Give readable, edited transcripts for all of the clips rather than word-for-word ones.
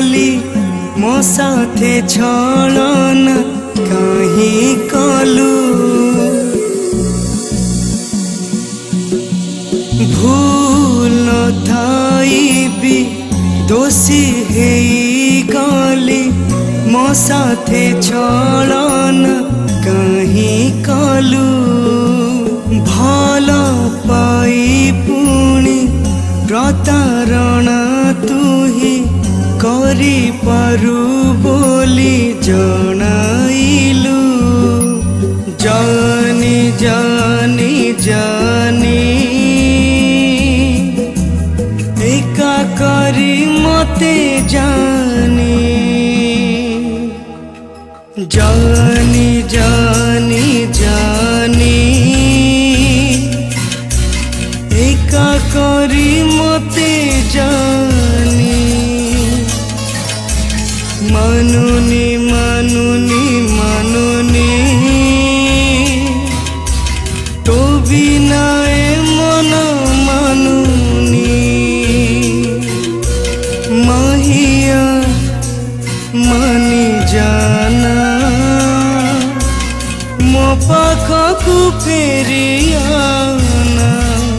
बोली मो साथे छलन कहीं कलु भूल न थाई भी दोषी है गली मो साथे छलन कहीं कलु भल पाई पुणी प्रतारणा तुही करी पारु बोली जनाइलु जानी जानी जानी एका करी मते जानी जानी जानी जानी एका करी मते जानी मानुनी मानुनी मानुनी तो बिना ए मन मानुनी महिया मानी जाना मो पाखकु फेरी आना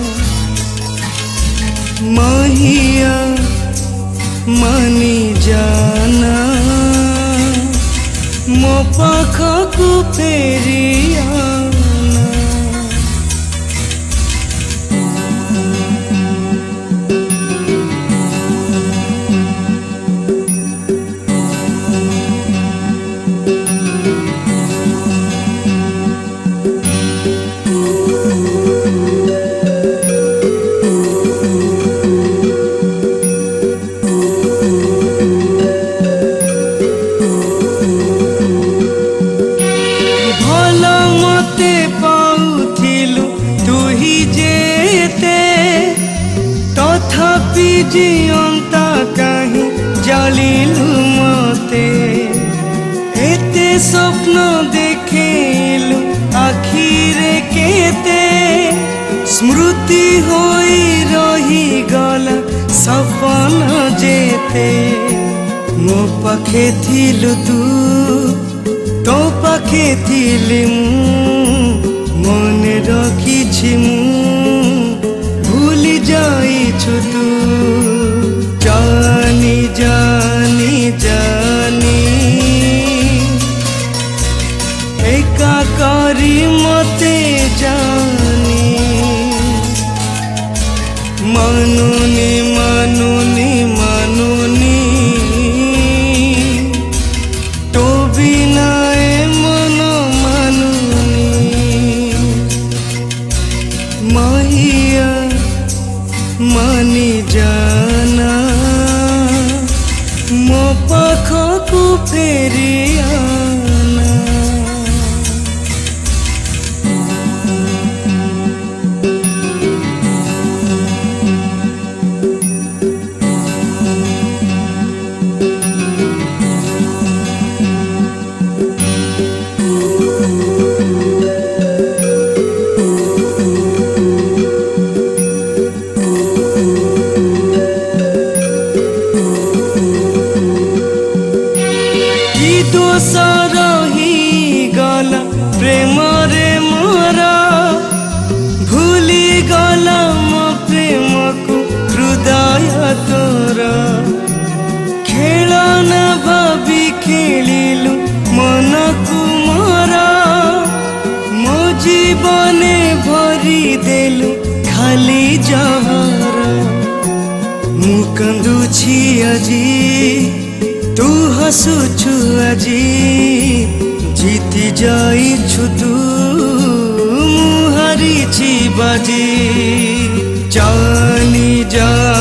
महिया मानी जाना मो पाखकु फेरी आना। तथापि जीवंता कहीं जलिलु मते एते स्वप्न देखेलु आखिरे केते स्मृति होई रही गला सपना जेते मो पाखे थिलु तू तो पाखे थिली मने रखिछि भूली जाइछु तू जानी जानी जानी एका करी मते जानी मानुनी मानुनी मानुनी तो बिना ए मन मानुनी महिया मानी जाना मो पाखकु फेरी आना। प्रेम रे मोरा भूली गला मो प्रेम को हृदय तोरा खेलना भाभी खेलिलु मन को मोरा मो जीवने भरी देलु खाली जहरा मु कंदुछि आजी तू हसुछु आजी जीती जाइछु तू हारिछि बाजी जानी जा